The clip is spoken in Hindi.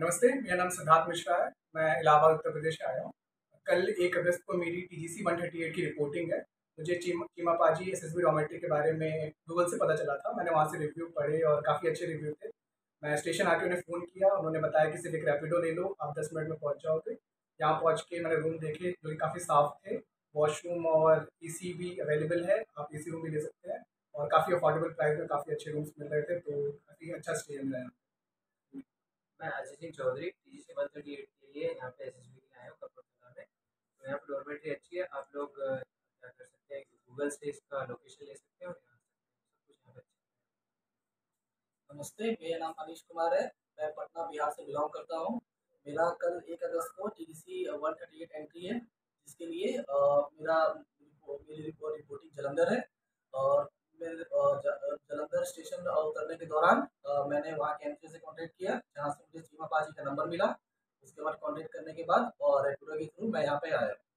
नमस्ते, मेरा नाम सिद्धार्थ मिश्रा है। मैं इलाहाबाद उत्तर प्रदेश से आया हूँ। कल 1 अगस्त को मेरी टीजीसी 138 की रिपोर्टिंग है। मुझे चीमापाजी एसएसबी रॉ मेटेरियल के बारे में गूगल से पता चला था। मैंने वहाँ से रिव्यू पढ़े और काफ़ी अच्छे रिव्यू थे। मैं स्टेशन आके उन्हें फ़ोन किया, उन्होंने बताया कि सिर्फ एक रैपिडो ले लो, आप 10 मिनट में पहुँच जाओगे। यहाँ पहुँच के मैंने रूम देखे जो कि काफ़ी साफ़ थे। वॉशरूम और एसी भी अवेलेबल है, आप एसी रूम भी ले सकते हैं और काफ़ी अफोर्डेबल प्राइस में काफ़ी अच्छे रूम्स मिल रहे थे, तो काफ़ी अच्छा स्टे है मेरा यहाँ। मैं अजय सिंह चौधरी टीजीसी 138 के लिए यहाँ पे एसएसबी के लिए आया हूँ कपूरथला में। तो यहाँ पे डॉर्मेट्री अच्छी है। आप लोग क्या कर सकते हैं कि गूगल से इसका लोकेशन ले सकते हैं और यहाँ सब कुछ यहाँ पे अच्छा नमस्ते, मेरा नाम अनीश कुमार है। मैं पटना बिहार से बिलोंग करता हूँ। मेरा कल 1 अगस्त को टीडीसी 138 एंट्री है, जिसके लिए मेरी रिपोर्टिंग जलंधर है। और मेरे जलंधर स्टेशन उतरने के दौरान मैंने वहाँ के एंट्री से कॉन्टैक्ट किया, जहाँ से मुझे चीमा पाजी का नंबर मिला। उसके बाद कॉन्टैक्ट करने के बाद और रैपिडो के थ्रू मैं यहाँ पे आया।